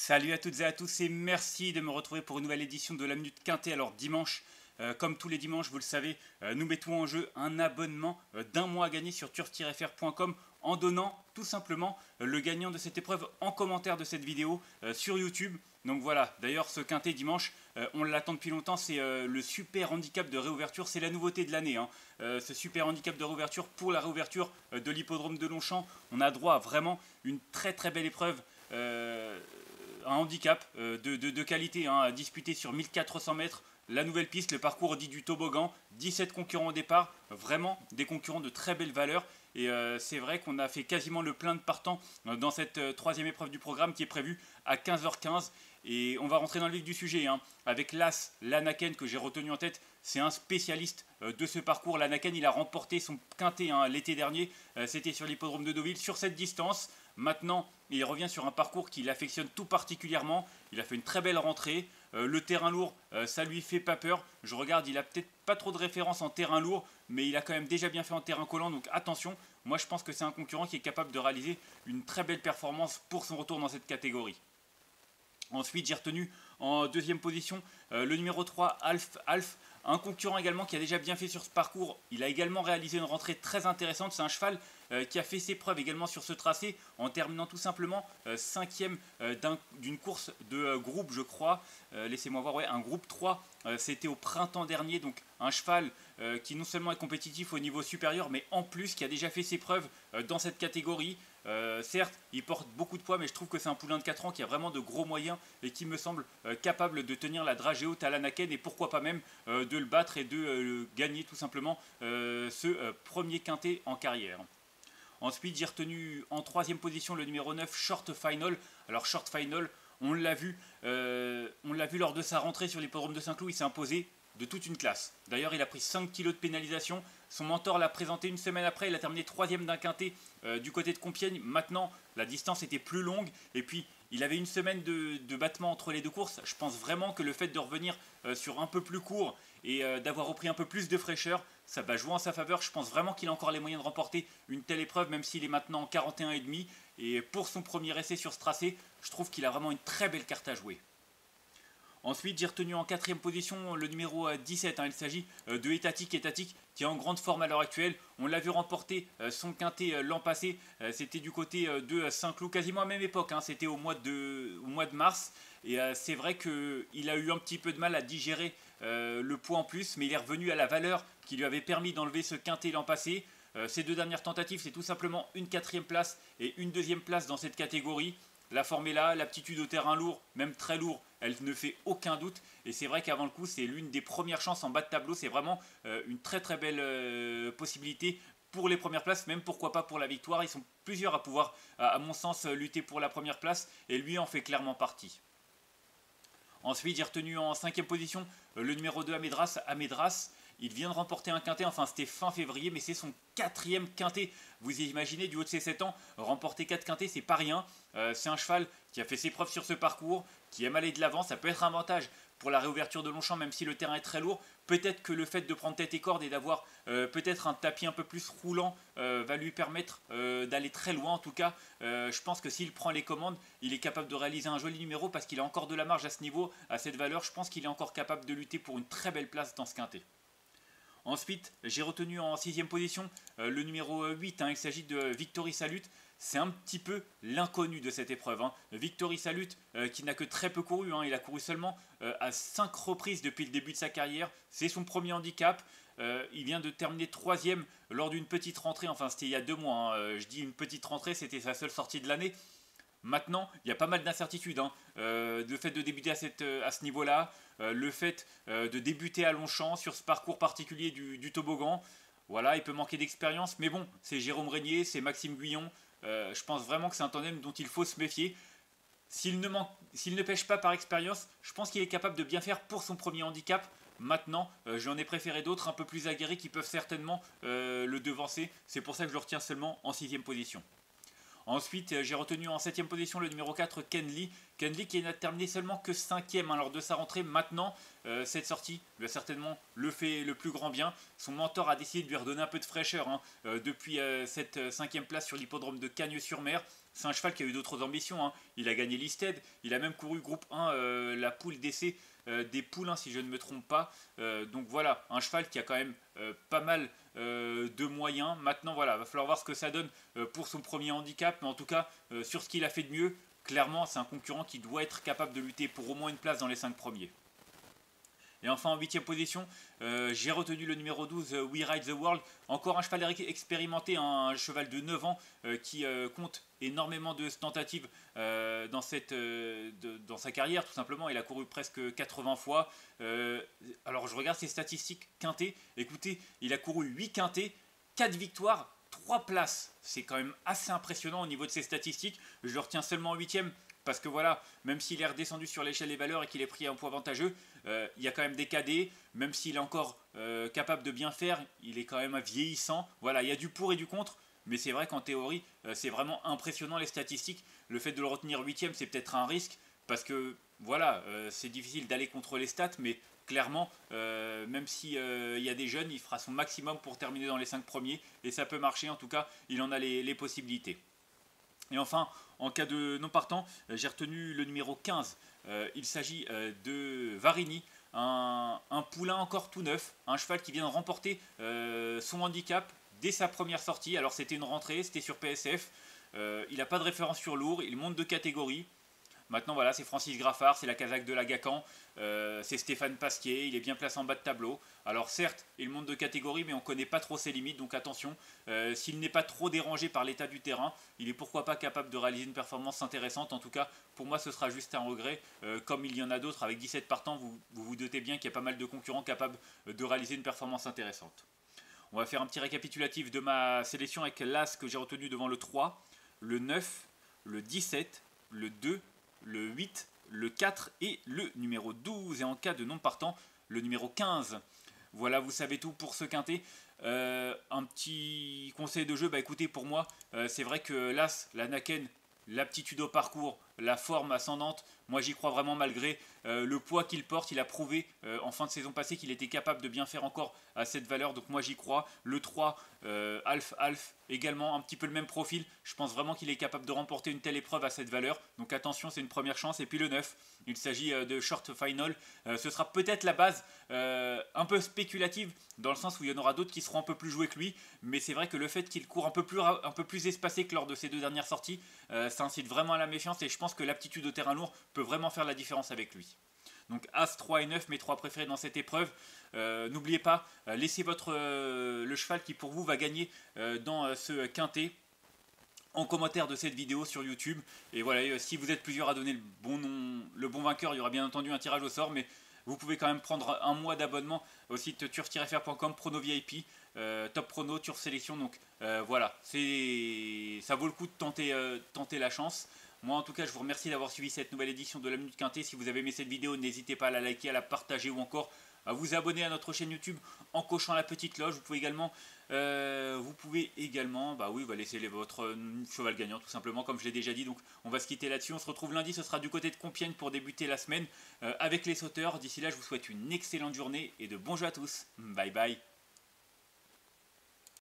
Salut à toutes et à tous et merci de me retrouver pour une nouvelle édition de la Minute Quintet. Alors dimanche, comme tous les dimanches, vous le savez, nous mettons en jeu un abonnement d'un mois à gagner sur turf-fr.com en donnant tout simplement le gagnant de cette épreuve en commentaire de cette vidéo sur YouTube. Donc voilà, d'ailleurs ce quintet dimanche, on l'attend depuis longtemps, c'est le super handicap de réouverture, c'est la nouveauté de l'année. Ce super handicap de réouverture pour la réouverture de l'hippodrome de Longchamp. On a droit à vraiment une très très belle épreuve. Un handicap de qualité à disputer sur 1400 mètres. La nouvelle piste, le parcours dit du toboggan, 17 concurrents au départ, vraiment des concurrents de très belle valeur. Et c'est vrai qu'on a fait quasiment le plein de partants dans cette troisième épreuve du programme qui est prévue à 15h15. Et on va rentrer dans le vif du sujet avec l'As Lanaken que j'ai retenu en tête. C'est un spécialiste de ce parcours. Lanaken, il a remporté son quintet l'été dernier. C'était sur l'hippodrome de Deauville sur cette distance. Maintenant, il revient sur un parcours qu'il affectionne tout particulièrement. Il a fait une très belle rentrée. Le terrain lourd, ça lui fait pas peur. Je regarde, il a peut-être pas trop de références en terrain lourd, mais il a quand même déjà bien fait en terrain collant. Donc attention, moi je pense que c'est un concurrent qui est capable de réaliser une très belle performance pour son retour dans cette catégorie. Ensuite, j'ai retenu en deuxième position le numéro 3, Alf, un concurrent également qui a déjà bien fait sur ce parcours. Il a également réalisé une rentrée très intéressante. C'est un cheval qui a fait ses preuves également sur ce tracé en terminant tout simplement cinquième d'une course de groupe, je crois. Laissez-moi voir, ouais, un groupe 3. C'était au printemps dernier. Donc un cheval qui non seulement est compétitif au niveau supérieur, mais en plus qui a déjà fait ses preuves dans cette catégorie. Certes, il porte beaucoup de poids, mais je trouve que c'est un poulain de 4 ans qui a vraiment de gros moyens et qui me semble capable de tenir la dragée haute à Lanaken et pourquoi pas même de le battre et de gagner tout simplement ce premier quintet en carrière. Ensuite, j'ai retenu en troisième position le numéro 9, Short Final. Alors Short Final, on l'a vu lors de sa rentrée sur l'hippodrome de Saint-Cloud, il s'est imposé de toute une classe. D'ailleurs, il a pris 5 kg de pénalisation. Son mentor l'a présenté une semaine après. Il a terminé troisième d'un quintet du côté de Compiègne. Maintenant, la distance était plus longue. Et puis, il avait une semaine de battement entre les deux courses. Je pense vraiment que le fait de revenir sur un peu plus court et d'avoir repris un peu plus de fraîcheur, ça va jouer en sa faveur. Je pense vraiment qu'il a encore les moyens de remporter une telle épreuve, même s'il est maintenant en 41,5. Et pour son premier essai sur ce tracé, je trouve qu'il a vraiment une très belle carte à jouer. Ensuite, j'ai retenu en quatrième position le numéro 17. Il s'agit de Etatic qui est en grande forme à l'heure actuelle. On l'a vu remporter son quintet l'an passé. C'était du côté de Saint-Cloud, quasiment à la même époque. C'était au mois de mars. Et c'est vrai qu'il a eu un petit peu de mal à digérer le poids en plus. Mais il est revenu à la valeur qui lui avait permis d'enlever ce quintet l'an passé. Ses deux dernières tentatives, c'est tout simplement une quatrième place et une deuxième place dans cette catégorie. La forme est là, l'aptitude au terrain lourd, même très lourd, elle ne fait aucun doute. Et c'est vrai qu'avant le coup, c'est l'une des premières chances en bas de tableau. C'est vraiment une très très belle possibilité pour les premières places, même pourquoi pas pour la victoire. Ils sont plusieurs à pouvoir, à mon sens, lutter pour la première place. Et lui en fait clairement partie. Ensuite, j'ai retenu en cinquième position le numéro 2, Amedras. Il vient de remporter un quintet, enfin c'était fin février, mais c'est son quatrième quintet. Vous imaginez, du haut de ses 7 ans, remporter 4 quintets, c'est pas rien. C'est un cheval qui a fait ses preuves sur ce parcours, qui aime aller de l'avant. Ça peut être un avantage pour la réouverture de Longchamp, même si le terrain est très lourd. Peut-être que le fait de prendre tête et corde et d'avoir peut-être un tapis un peu plus roulant va lui permettre d'aller très loin. En tout cas, je pense que s'il prend les commandes, il est capable de réaliser un joli numéro parce qu'il a encore de la marge à ce niveau, à cette valeur. Je pense qu'il est encore capable de lutter pour une très belle place dans ce quintet. Ensuite, j'ai retenu en sixième position le numéro 8. Il s'agit de Victory Salute. C'est un petit peu l'inconnu de cette épreuve. Victory Salute qui n'a que très peu couru. Il a couru seulement à 5 reprises depuis le début de sa carrière. C'est son premier handicap. Il vient de terminer troisième lors d'une petite rentrée. Enfin, c'était il y a 2 mois. Je dis une petite rentrée, c'était sa seule sortie de l'année. Maintenant, il y a pas mal d'incertitudes. Le fait de débuter à ce niveau-là, le fait de débuter à Longchamp sur ce parcours particulier du toboggan, voilà, il peut manquer d'expérience. Mais bon, c'est Jérôme Régnier, c'est Maxime Guyon. Je pense vraiment que c'est un tandem dont il faut se méfier. S'il ne pêche pas par expérience, je pense qu'il est capable de bien faire pour son premier handicap. Maintenant, j'en ai préféré d'autres un peu plus aguerris qui peuvent certainement le devancer. C'est pour ça que je le retiens seulement en 6ème position. Ensuite, j'ai retenu en 7ème position le numéro 4, Ken Lee. Ken Lee qui n'a terminé seulement que 5ème lors de sa rentrée. Maintenant, cette sortie lui a certainement fait le plus grand bien. Son mentor a décidé de lui redonner un peu de fraîcheur depuis cette 5ème place sur l'hippodrome de Cagnes-sur-Mer. c'est un cheval qui a eu d'autres ambitions, hein. Il a gagné l'Isted, il a même couru groupe 1, la poule d'essai des poulains si je ne me trompe pas. Donc voilà, un cheval qui a quand même pas mal de moyens. Maintenant voilà, va falloir voir ce que ça donne pour son premier handicap, mais en tout cas sur ce qu'il a fait de mieux, clairement c'est un concurrent qui doit être capable de lutter pour au moins une place dans les 5 premiers. Et enfin en 8ème position, j'ai retenu le numéro 12, We Ride the World. Encore un cheval expérimenté, un cheval de 9 ans qui compte énormément de tentatives dans sa carrière, tout simplement. Il a couru presque 80 fois. Alors je regarde ses statistiques quintées. Écoutez, il a couru 8 quintés, 4 victoires, 3 places. C'est quand même assez impressionnant au niveau de ses statistiques. Je le retiens seulement en 8ème. Parce que voilà, même s'il est redescendu sur l'échelle des valeurs et qu'il est pris à un poids avantageux, il y a quand même des cadets, même s'il est encore capable de bien faire, il est quand même vieillissant. Voilà, il y a du pour et du contre, mais c'est vrai qu'en théorie, c'est vraiment impressionnant les statistiques. Le fait de le retenir 8ème, c'est peut-être un risque, parce que voilà, c'est difficile d'aller contre les stats, mais clairement, même s'il y a des jeunes, il fera son maximum pour terminer dans les 5 premiers, et ça peut marcher, en tout cas, il en a les possibilités. Et enfin, en cas de non partant, j'ai retenu le numéro 15. Il s'agit de Varini, un poulain encore tout neuf, un cheval qui vient de remporter son handicap dès sa première sortie. Alors c'était une rentrée, c'était sur PSF. Il n'a pas de référence sur lourd, il monte de catégorie. Maintenant voilà, c'est Francis Graffard, c'est la Kazakh de Lagacan, c'est Stéphane Pasquier, il est bien placé en bas de tableau. Alors certes, il monte de catégorie, mais on ne connaît pas trop ses limites, donc attention. S'il n'est pas trop dérangé par l'état du terrain, il est pourquoi pas capable de réaliser une performance intéressante. En tout cas, pour moi, ce sera juste un regret. Comme il y en a d'autres, avec 17 partants, vous doutez bien qu'il y a pas mal de concurrents capables de réaliser une performance intéressante. On va faire un petit récapitulatif de ma sélection avec l'As que j'ai retenu devant le 3, le 9, le 17, le 2, le 8, le 4 et le numéro 12. Et en cas de non partant, le numéro 15. Voilà, vous savez tout pour ce quintet. Un petit conseil de jeu, bah écoutez, pour moi, c'est vrai que l'As, la Naken, l'aptitude au parcours, la forme ascendante, moi j'y crois vraiment malgré le poids qu'il porte. Il a prouvé en fin de saison passée qu'il était capable de bien faire encore à cette valeur, donc moi j'y crois. Le 3, Alf également, un petit peu le même profil. Je pense vraiment qu'il est capable de remporter une telle épreuve à cette valeur, donc attention, c'est une première chance. Et puis le 9, il s'agit de Short Final. Ce sera peut-être la base un peu spéculative, dans le sens où il y en aura d'autres qui seront un peu plus joués que lui, mais c'est vrai que le fait qu'il court un peu plus espacé que lors de ses 2 dernières sorties, ça incite vraiment à la méfiance, et je pense que l'aptitude au terrain lourd peut vraiment faire la différence avec lui. Donc As, 3 et 9, mes 3 préférés dans cette épreuve. N'oubliez pas, laissez le cheval qui pour vous va gagner dans ce quintet en commentaire de cette vidéo sur YouTube. Et voilà, si vous êtes plusieurs à donner le bon vainqueur, il y aura bien entendu un tirage au sort, mais vous pouvez quand même prendre un mois d'abonnement au site turf-fr.com, Prono VIP, Top Prono, Turf Sélection. Donc voilà, ça vaut le coup de tenter la chance. Moi en tout cas, je vous remercie d'avoir suivi cette nouvelle édition de la Minute Quintet. Si vous avez aimé cette vidéo, n'hésitez pas à la liker, à la partager ou encore à vous abonner à notre chaîne YouTube en cochant la petite cloche. Vous pouvez également laisser votre cheval gagnant tout simplement, comme je l'ai déjà dit. Donc on va se quitter là-dessus. On se retrouve lundi, ce sera du côté de Compiègne pour débuter la semaine avec les sauteurs. D'ici là, je vous souhaite une excellente journée et de bons jeux à tous. Bye bye.